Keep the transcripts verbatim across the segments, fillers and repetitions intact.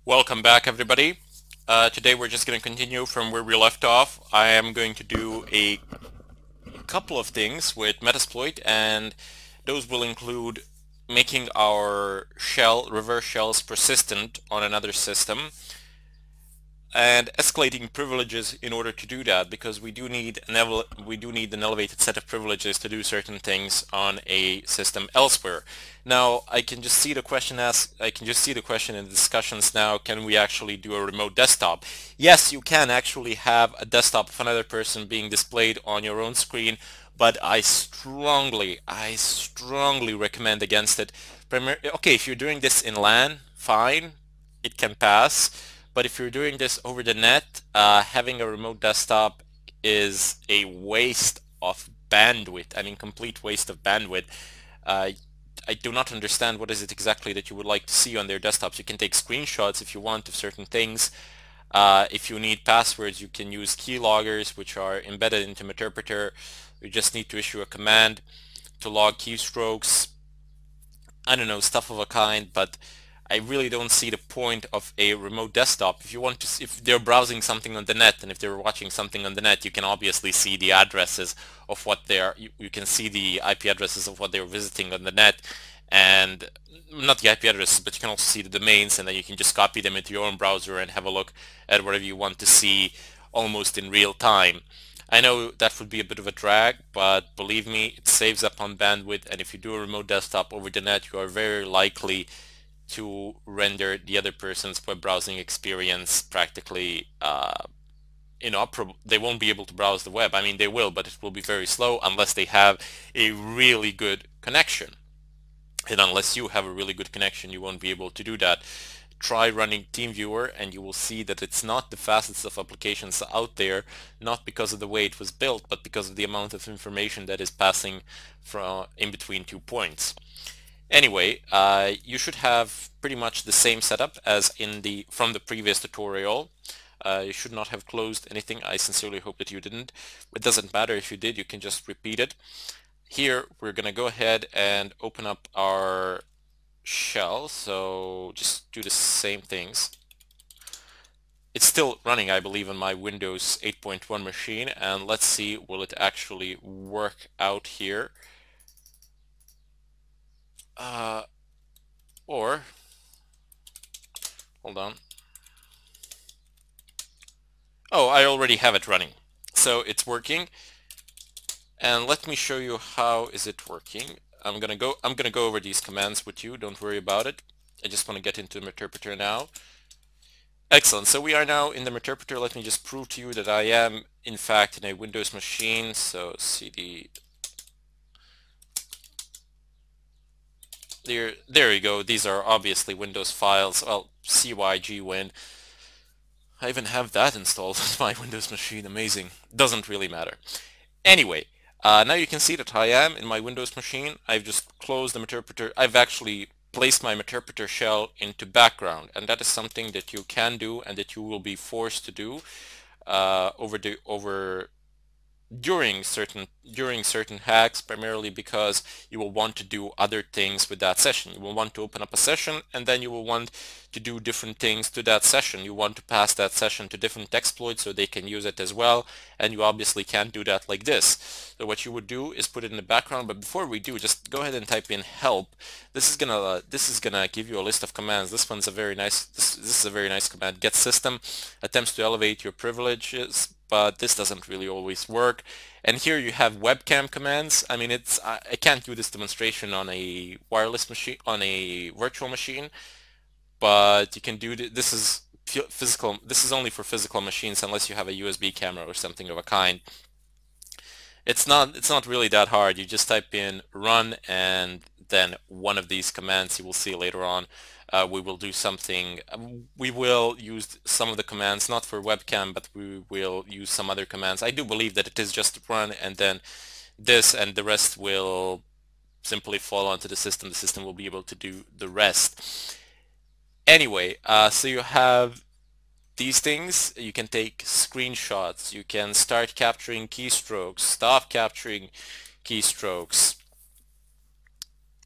Welcome back, everybody. Uh, today we're just going to continue from where we left off. I am going to do a couple of things with Metasploit, and those will include making our shell, reverse shells, persistent on another system, and escalating privileges in order to do that, because we do need an we do need an elevated set of privileges to do certain things on a system elsewhere. Now I can just see the question asked I can just see the question in the discussions now, can we actually do a remote desktop? Yes, you can actually have a desktop of another person being displayed on your own screen, but I strongly I strongly recommend against it. Primar okay, if you're doing this in LAN, fine, it can pass. But if you're doing this over the net, uh, having a remote desktop is a waste of bandwidth. I mean, complete waste of bandwidth. Uh, I do not understand what is it exactly that you would like to see on their desktops. You can take screenshots if you want of certain things. Uh, if you need passwords, you can use keyloggers, which are embedded into Meterpreter. You just need to issue a command to log keystrokes. I don't know, stuff of a kind, but I really don't see the point of a remote desktop. If you want to, if they're browsing something on the net, and if they're watching something on the net, you can obviously see the addresses of what they're, you, you can see the I P addresses of what they're visiting on the net, and not the I P addresses, but you can also see the domains, and then you can just copy them into your own browser and have a look at whatever you want to see almost in real time. I know that would be a bit of a drag, but believe me, it saves up on bandwidth, and if you do a remote desktop over the net, you are very likely to render the other person's web browsing experience practically uh, inoperable. They won't be able to browse the web. I mean, they will, but it will be very slow unless they have a really good connection. And unless you have a really good connection, you won't be able to do that. Try running TeamViewer and you will see that it's not the fastest of applications out there, not because of the way it was built, but because of the amount of information that is passing from in between two points. Anyway, uh, you should have pretty much the same setup as in the from the previous tutorial. Uh, you should not have closed anything. I sincerely hope that you didn't. It doesn't matter if you did, you can just repeat it. Here we're gonna go ahead and open up our shell, so just do the same things. It's still running, I believe, on my Windows eight point one machine, and let's see, will it actually work out here? Uh, or, hold on. Oh, I already have it running. So it's working. And let me show you how is it working. I'm gonna go I'm gonna go over these commands with you, don't worry about it. I just want to get into the Meterpreter now. Excellent, so we are now in the Meterpreter. Let me just prove to you that I am in fact in a Windows machine. So cd there there you go. These are obviously Windows files. Well, cygwin. I even have that installed on my Windows machine. Amazing. Doesn't really matter. Anyway, uh, now you can see that I am in my Windows machine. I've just closed the Meterpreter. I've actually placed my Meterpreter shell into background, and that is something that you can do and that you will be forced to do uh, over the over during certain during certain hacks, primarily because you will want to do other things with that session. You will want to open up a session, and then you will want to do different things to that session. You want to pass that session to different exploits so they can use it as well, and you obviously can't do that like this. So what you would do is put it in the background, but before we do, just go ahead and type in help. This is gonna uh, this is gonna give you a list of commands. This one's a very nice this, this is a very nice command. Get system attempts to elevate your privileges, but this doesn't really always work. And here you have webcam commands. I mean, it's I, I can't do this demonstration on a wireless machine, on a virtual machine, but you can do th this is physical. This is only for physical machines unless you have a U S B camera or something of a kind. It's not it's not really that hard. You just type in run and then one of these commands. You will see later on. Uh, we will do something. We will use some of the commands, not for webcam, but we will use some other commands. I do believe that it is just run and then this, and the rest will simply fall onto the system. The system will be able to do the rest. Anyway, uh, so you have these things. You can take screenshots. You can start capturing keystrokes, stop capturing keystrokes.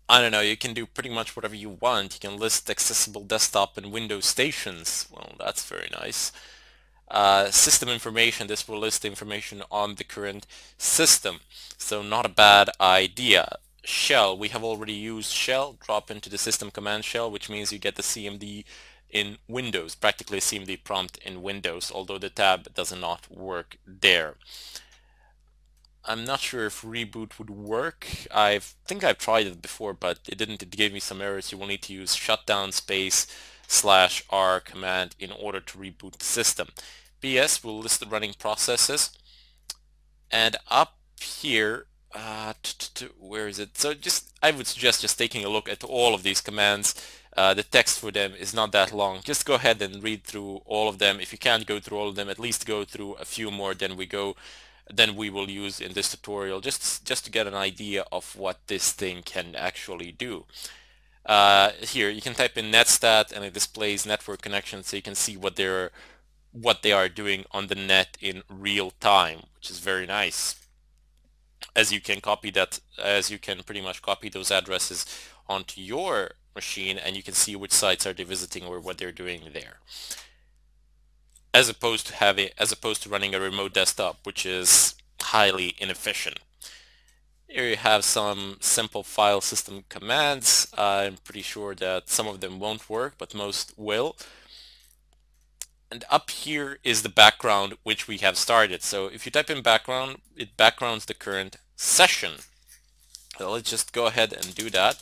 I don't know, you can do pretty much whatever you want. You can list accessible desktop and Windows stations. Well, that's very nice. Uh, system information, this will list information on the current system. So not a bad idea. Shell, we have already used shell, drop into the system command shell, which means you get the C M D in Windows, practically a C M D prompt in Windows, although the tab does not work there. I'm not sure if reboot would work. I think I've tried it before, but it didn't. It gave me some errors. You will need to use shutdown space slash R command in order to reboot the system. P S will list the running processes. And up here, uh, where is it? So just, I would suggest just taking a look at all of these commands. Uh, the text for them is not that long. Just go ahead and read through all of them. If you can't go through all of them, at least go through a few more than we go than we will use in this tutorial, just just to get an idea of what this thing can actually do. Uh, here you can type in netstat and it displays network connections, so you can see what they're what they are doing on the net in real time, which is very nice. As you can copy that, as you can pretty much copy those addresses onto your machine, and you can see which sites are they visiting or what they're doing there, as opposed to having as opposed to running a remote desktop, which is highly inefficient. Here you have some simple file system commands. I'm pretty sure that some of them won't work, but most will. And up here is the background which we have started. So if you type in background, it backgrounds the current session. So let's just go ahead and do that.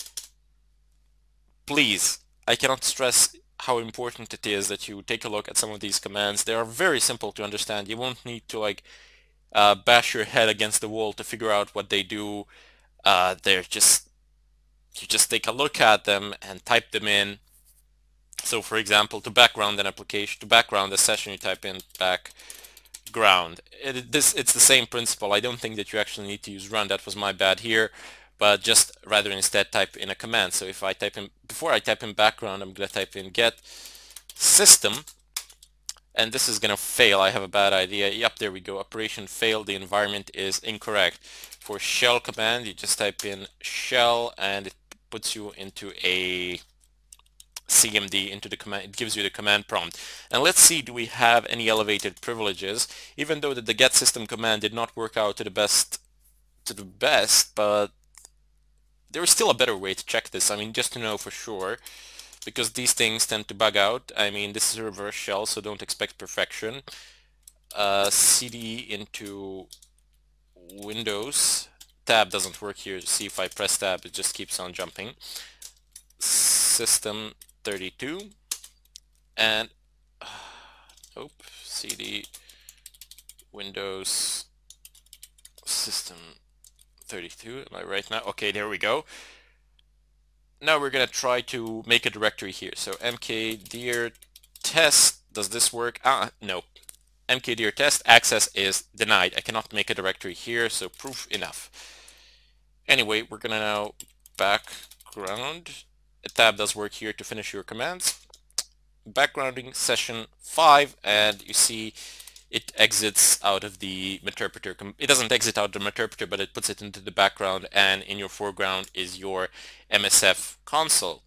Please, I cannot stress how important it is that you take a look at some of these commands. They are very simple to understand. You won't need to like uh, bash your head against the wall to figure out what they do. Uh, they're just, you just take a look at them and type them in. So for example, to background an application, to background a session, you type in background. It, this, it's the same principle. I don't think that you actually need to use run. That was my bad here. But just rather instead type in a command. So if I type in, before I type in background, I'm going to type in get system. And this is going to fail. I have a bad idea. Yep, there we go. Operation failed. The environment is incorrect. For shell command, you just type in shell and it puts you into a C M D, into the command. It gives you the command prompt. And let's see, do we have any elevated privileges? Even though that the get system command did not work out to the best, to the best, but there is still a better way to check this. I mean, just to know for sure, because these things tend to bug out. I mean, this is a reverse shell, so don't expect perfection. Uh, C D into Windows. Tab doesn't work here. See, if I press tab, it just keeps on jumping. System thirty-two. And, uh, oh, C D Windows System thirty-two. Am I right now? Okay, there we go. Now we're going to try to make a directory here. So mkdir test, does this work? Ah, no. Mkdir test access is denied. I cannot make a directory here, so proof enough. Anyway, we're going to now background. A tab does work here to finish your commands. Backgrounding session five, and you see it exits out of the Meterpreter. It doesn't exit out of the Meterpreter, but it puts it into the background, and in your foreground is your M S F console.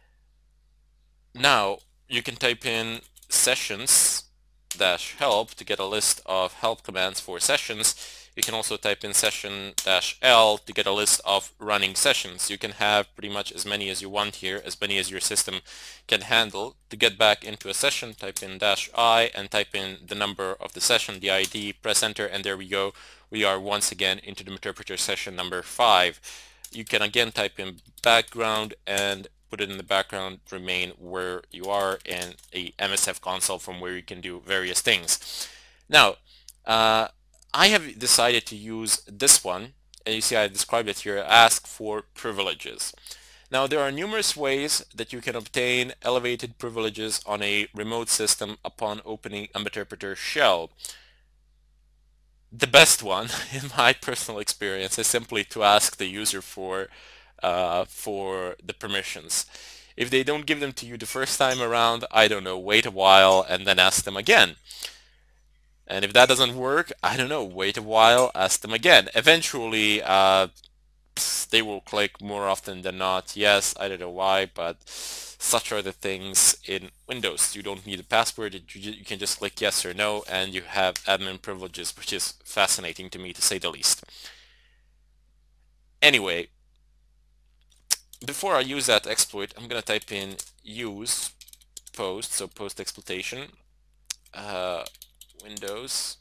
Now you can type in sessions dash help to get a list of help commands for sessions. You can also type in session dash L to get a list of running sessions. You can have pretty much as many as you want here, as many as your system can handle. To get back into a session, type in dash I and type in the number of the session, the I D, press enter, and there we go. We are once again into the Meterpreter session number five. You can again type in background and put it in the background, remain where you are in a M S F console from where you can do various things. Now, uh, I have decided to use this one, and you see I described it here, ask for privileges. Now there are numerous ways that you can obtain elevated privileges on a remote system upon opening a Meterpreter shell. The best one, in my personal experience, is simply to ask the user for, uh, for the permissions. If they don't give them to you the first time around, I don't know, wait a while and then ask them again. And if that doesn't work, I don't know, wait a while, ask them again. Eventually, uh, they will click more often than not. Yes, I don't know why, but such are the things in Windows. You don't need a password. You, you can just click yes or no, and you have admin privileges, which is fascinating to me, to say the least. Anyway, before I use that exploit, I'm going to type in use post, so post exploitation, uh, Windows.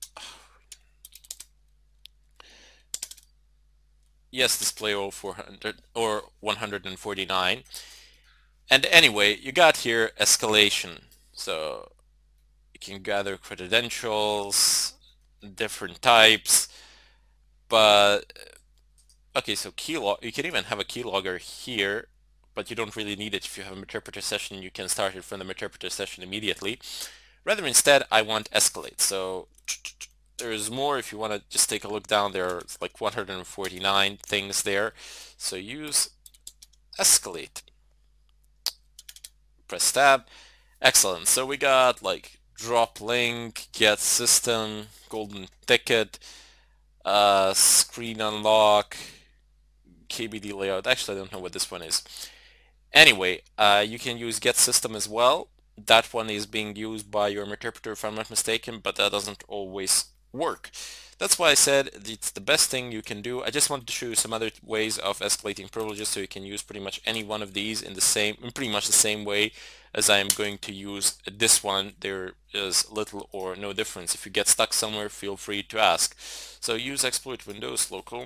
Yes, display all four hundred or one hundred forty-nine. And anyway, you got here escalation. So you can gather credentials, different types, but okay, so keylog, you can even have a keylogger here, but you don't really need it. If you have a Meterpreter session, you can start it from the Meterpreter session immediately. Rather, instead, I want escalate. So there's more. If you want to just take a look down there, it's like one hundred forty-nine things there. So use escalate. Press tab. Excellent. So we got like drop link, get system, golden ticket, uh, screen unlock, K B D layout. Actually, I don't know what this one is. Anyway, uh, you can use get system as well. That one is being used by your Meterpreter if I'm not mistaken, but that doesn't always work. That's why I said it's the best thing you can do. I just wanted to show you some other ways of escalating privileges, so you can use pretty much any one of these in the same, in pretty much the same way as I am going to use this one. There is little or no difference. If you get stuck somewhere, feel free to ask. So use exploit Windows local,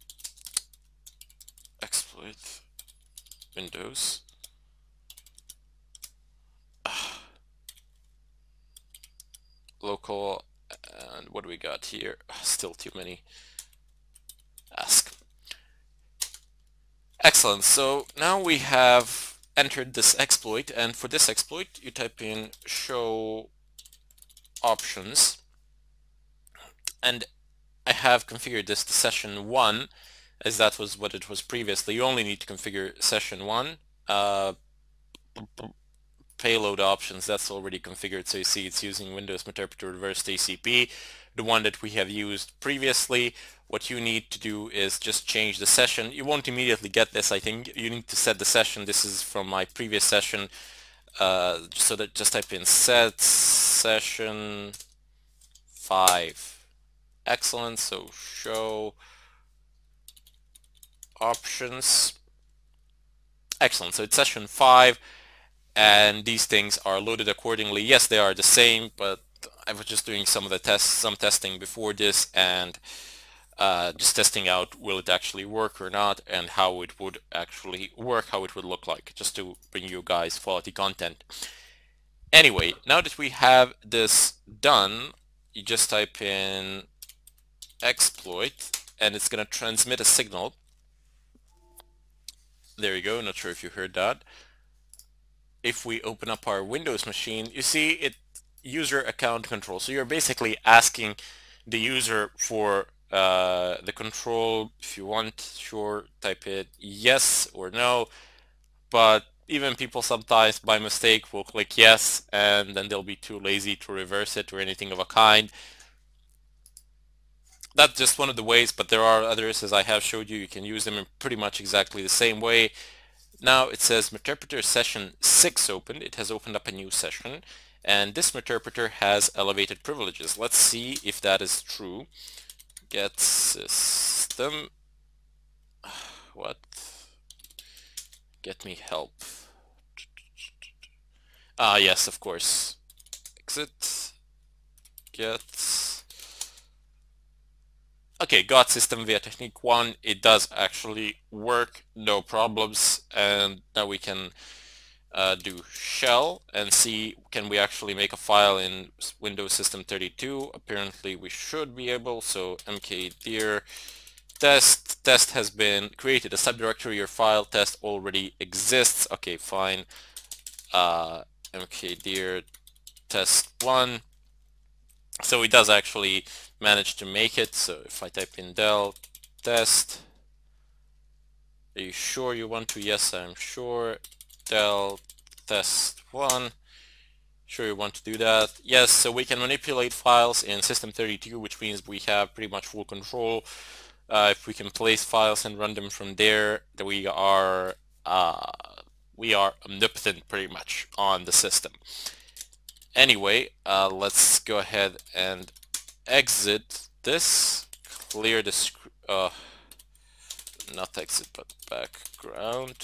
exploit Windows. Local, and what do we got here? Still too many. Ask. Excellent. So now we have entered this exploit, and for this exploit you type in show options, and I have configured this to session one, as that was what it was previously. You only need to configure session one. Uh, payload options, that's already configured, so you see it's using Windows Meterpreter reverse T C P, the one that we have used previously. What you need to do is just change the session. You won't immediately get this. I think you need to set the session. This is from my previous session, uh, so that just type in set session five. Excellent. So show options. Excellent. So it's session five, and these things are loaded accordingly. Yes, they are the same, but I was just doing some of the tests, some testing before this, and uh, just testing out will it actually work or not, and how it would actually work, how it would look like, just to bring you guys quality content. Anyway, now that we have this done, you just type in exploit, and it's going to transmit a signal. There you go. Not sure if you heard that. If we open up our Windows machine, you see it user account control. So you're basically asking the user for uh, the control. If you want, sure, type it yes or no. But even people sometimes by mistake will click yes, and then they'll be too lazy to reverse it or anything of a kind. That's just one of the ways, but there are others, as I have showed you. You can use them in pretty much exactly the same way. Now it says Meterpreter session six opened. It has opened up a new session, and this Meterpreter has elevated privileges. Let's see if that is true. Get system. What? Get me help. Ah, yes, of course. Exit. Get. Okay, got system via technique one. It does actually work, no problems. And now we can uh, do shell and see, can we actually make a file in Windows System thirty-two? Apparently we should be able. So mkdir test, test has been created. A subdirectory, your file test already exists. Okay, fine. Uh, mkdir test one. So it does actually manage to make it. So if I type in del test, are you sure you want to? Yes, I'm sure. Del test one. Sure you want to do that? Yes, so we can manipulate files in System thirty-two, which means we have pretty much full control Uh, if we can place files and run them from there, then we are uh, we are omnipotent pretty much on the system. Anyway, uh, let's go ahead and exit this, clear the sc uh, not exit but background,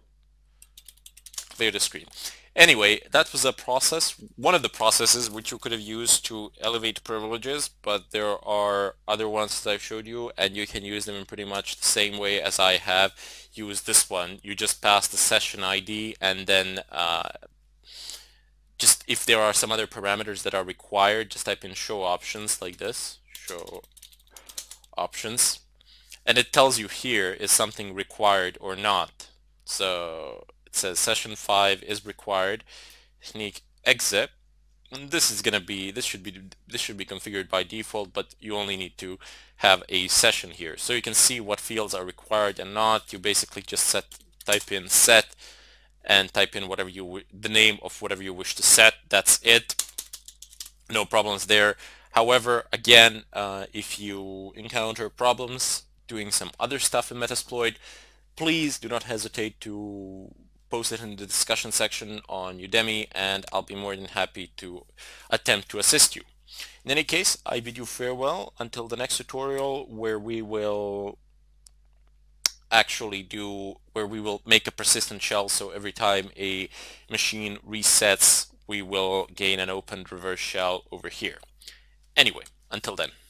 clear the screen. Anyway, that was a process, one of the processes which you could have used to elevate privileges, but there are other ones that I showed you, and you can use them in pretty much the same way as I have used this one. You just pass the session I D, and then uh, just if there are some other parameters that are required, just type in show options like this, show options, and it tells you here is something required or not. So it says session five is required, sneak exit. And this is gonna be this should be this should be configured by default, but you only need to have a session here, so you can see what fields are required and not. You basically just set type in set and type in whatever you the name of whatever you wish to set. That's it. No problems there. However, again, uh, if you encounter problems doing some other stuff in Metasploit, please do not hesitate to post it in the discussion section on Udemy, and I'll be more than happy to attempt to assist you. In any case, I bid you farewell until the next tutorial, where we will actually do where we will make a persistent shell, so every time a machine resets we will gain an opened reverse shell over here. Anyway, until then.